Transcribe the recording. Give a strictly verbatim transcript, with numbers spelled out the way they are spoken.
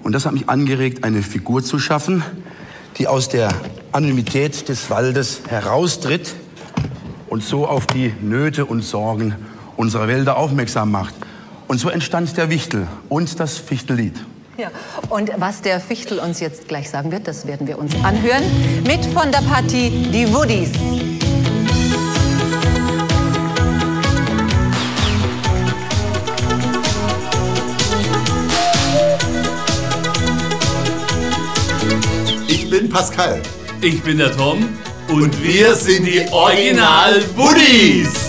Und das hat mich angeregt, eine Figur zu schaffen, die aus der Anonymität des Waldes heraustritt und so auf die Nöte und Sorgen unserer Wälder aufmerksam macht. Und so entstand der Wichtel und das Fichtellied. Ja, und was der Fichtel uns jetzt gleich sagen wird, das werden wir uns anhören. Mit von der Partie die Woodies. Ich bin Pascal. Ich bin der Tom. Und, und wir sind die Original Woodies.